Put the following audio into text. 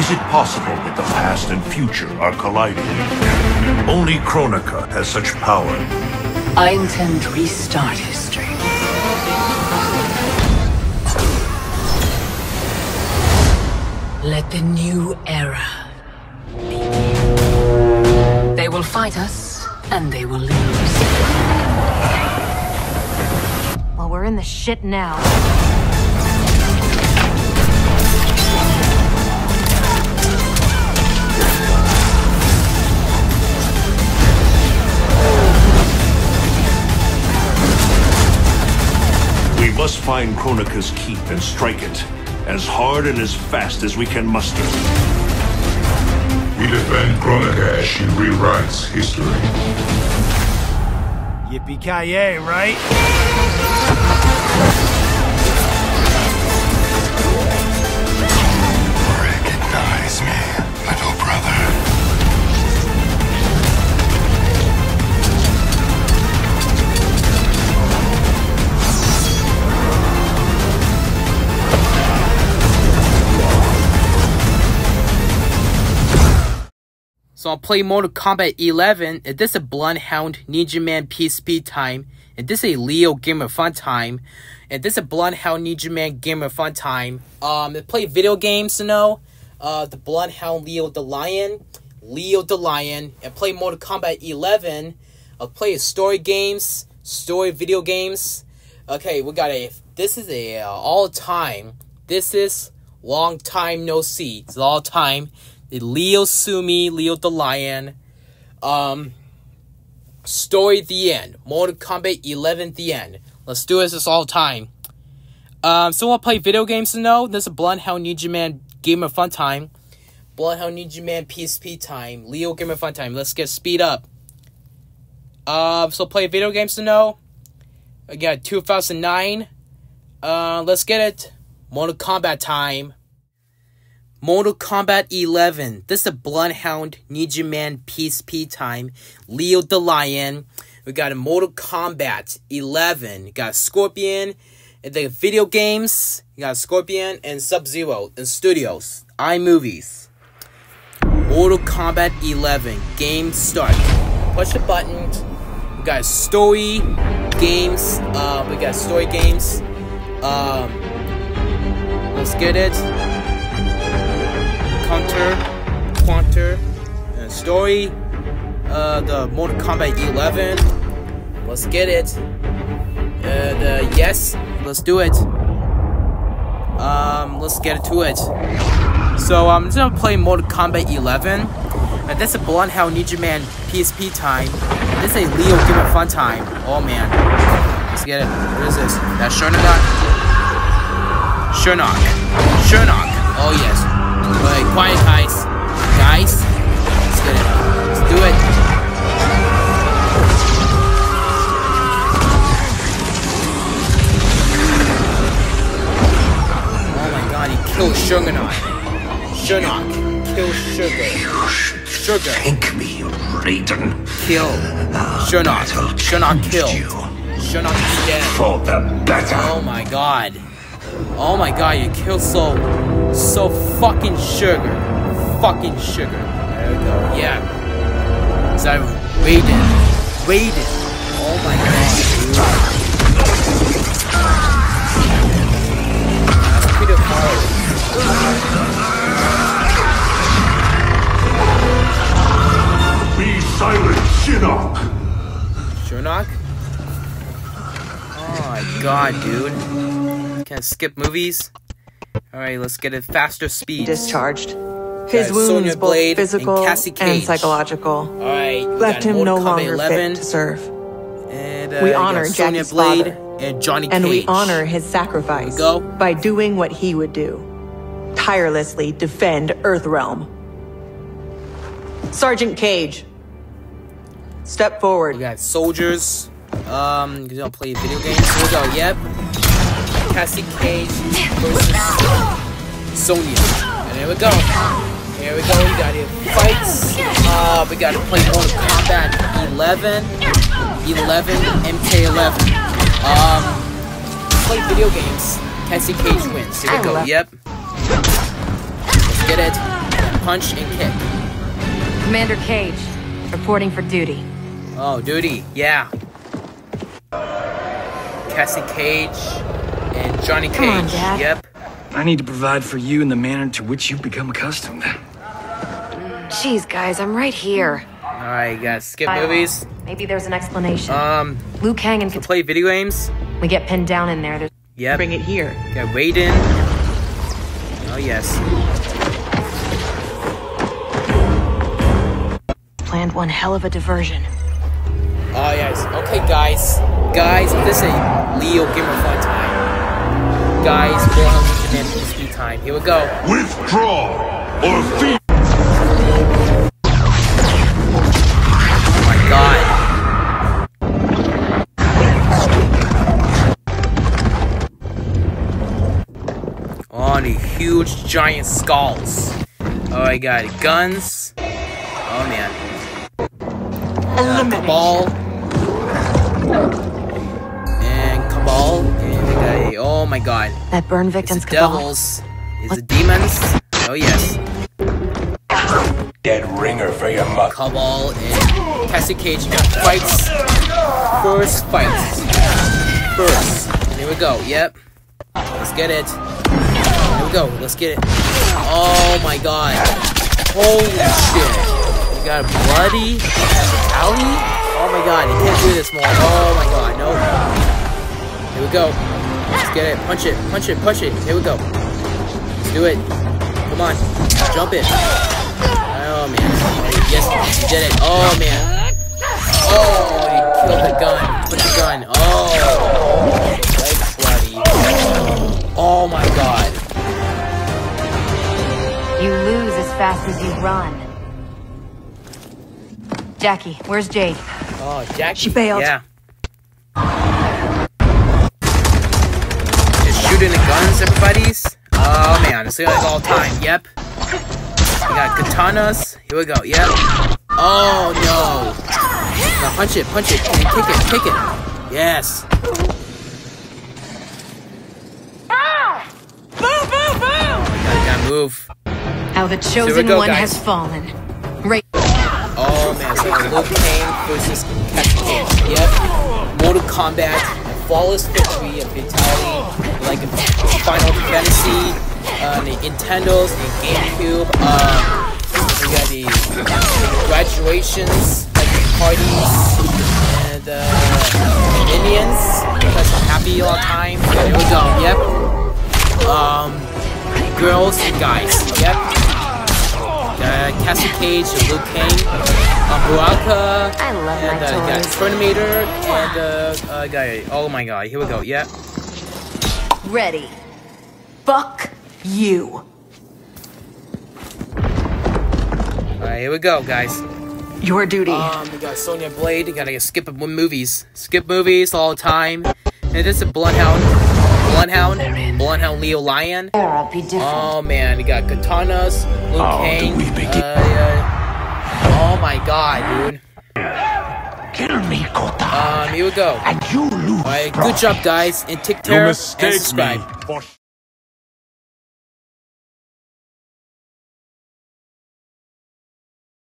is it possible that the past and future are colliding? Only Kronika has such power. I intend to restart history. Let the new era begin. They will fight us, and they will lose. Well, we're in the shit now. We must find Kronika's keep and strike it, as hard and as fast as we can muster. We defend Kronika as she rewrites history. Yippee-ki-yay, right? Recognize me, little brother. So I'll play Mortal Kombat 11, and this is a Bloodhound Ninja Man PSP time, and this is a Leo Gamer Fun time, and this is a Bloodhound Ninja Man Gamer Fun time. To play video games, the Bloodhound Leo the Lion, and play Mortal Kombat 11. I'll play story games, story video games. Okay, we got this is a all time. This is long time no see. It's all time. Leo Sumi, Leo the Lion, story the end, Mortal Kombat 11 the end. Let's do this all the time. So I'll play video games this is a Bloodhound Ninja Man Gamer Fun time, Bloodhound Ninja Man PSP time, Leo Gamer Fun time. Let's get speed up. So play video games I got 2009. Let's get it. Mortal Kombat time. Mortal Kombat 11. This is a Bloodhound Ninja Man PSP time. Leo the Lion. We got a Mortal Kombat 11. We got Scorpion. And the video games. You got Scorpion and Sub-Zero in studios. iMovies. Mortal Kombat 11. Game start. Push the button. We got story games. We got story games. Let's get it. Quanter, story, the Mortal Kombat 11. Let's get it. Yes, let's do it. Let's get to it. So I'm just gonna play Mortal Kombat 11. And this is a Bloodhound Ninja Man PSP time. This is a Leo Gamer Fun time. Oh man, let's get it. What is this? That's Shurnok. Oh yes. Alright, quiet guys. Let's get it. Let's do it. Oh my god, he killed Shurnok. Kill Sugar. Thank me, Raiden. Kill Shurnok kill. Shurnok is dead. For the better. Oh my god, you killed so fucking sugar. There we go. Yeah. Is that Raiden? Oh my god, dude. That's pretty hard. Be silent, Shinnok. Shurnok? Oh my god, dude. Can I skip movies? Alright, let's get it faster speed. Discharged. His wounds, Sonya both Blade physical and and psychological, Alright, left him no longer 11. fit to serve. And, We honor Sonya Jackie's Blade father, and Johnny Cage. and we honor his sacrifice by doing what he would do. Tirelessly defend Earthrealm. Sergeant Cage, step forward. We got soldiers. You gonna play video games. Here we go. Yep. Cassie Cage versus Sonya. And here we go. We got here fights. We gotta play Mortal Kombat 11, MK11. Play video games. Cassie Cage wins. Here we go. Yep. Let's get it. punch and kick. Commander Cage, reporting for duty. Oh, duty, yeah. Cassie Cage and Johnny Cage. Come on, Dad. Yep. I need to provide for you in the manner to which you've become accustomed. Jeez, guys, I'm right here. Alright, guys, skip movies. Maybe there's an explanation. Liu Kang and to play video games. we get pinned down in there. Yep. Bring it here. Got Raiden. Oh, yes. Planned one hell of a diversion. Oh, yes. Okay, guys. Guys, this is a Leo Gamer Fun time. Guys, 400 minutes speed time. Here we go. Withdraw or feed. Oh my god. Oh, the huge giant skulls. Oh, I got guns. Oh, man. Cabal. And Cabal. And we got a, oh my god. That burn victim's It's the devils. It's the demons. Oh, yes. Dead ringer for your muck. Cabal and Cassie Cage got fights. First fights. First. And here we go. Yep. Let's get it. Here we go. Let's get it. Oh my god. Holy shit. We got a bloody alley. Oh my god. You can't do this more. Oh my god. No. Here we go. Let's get it. Punch it. Punch it. Push it. Here we go. Let's do it. Come on. Jump it. Oh man. Oh, yes, you did it. Oh man. Oh, he killed the gun. Put the gun. Oh. Legs bloody. Oh my god. You lose as fast as you run. Jackie, where's Jade? Oh, Jackie. She bailed. Yeah. Just shooting the guns, everybody's. Oh man, it's like all time. Yep. We got katanas. Here we go. Yep. Oh no. Now punch it, and kick it. Yes. Gotta move. How the chosen go, one guys. has fallen. Oh man, so Liu Kang versus Cassie Cage. Yep. Mortal Kombat, flawless victory and fatality, like in Final Fantasy, the Nintendos, the GameCube. We got the graduations, like the parties, and Indians, because I'm happy all the time. Here we go. Yep. Girls and guys. Yep. Cassie Cage, Liu Kang, Baraka, I love and my got toys. Terminator, and guy. Oh my god, here we go. Yep. Ready. Fuck you. Alright, here we go, guys. Your duty. We got Sonya Blade. Gotta skip movies. Skip movies all the time. And this is Bloodhound Leo Lion. Oh man, we got katanas, Liu Kang. Oh my god, dude. Kill me, Kota. Here we go. And you lose. Alright, good job, guys. And take care and subscribe.